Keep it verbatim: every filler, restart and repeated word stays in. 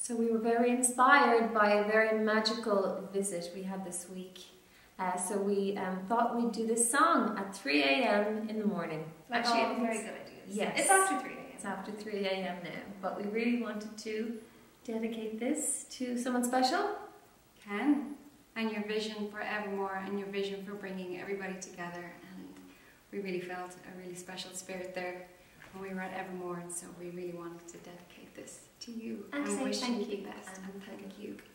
So we were very inspired by a very magical visit we had this week. Uh, so we um, thought we'd do this song at three A M in the morning. Like Actually, all very good ideas. Yes. It's after three A M. It's after three A M now. But we really wanted to dedicate this to someone special. Ken, and your vision for Evermore and your vision for bringing everybody together. And we really felt a really special spirit there when we were at Evermore, and so we really wanted to dedicate this to you. And and say wish thank you the you. best. And And thank you.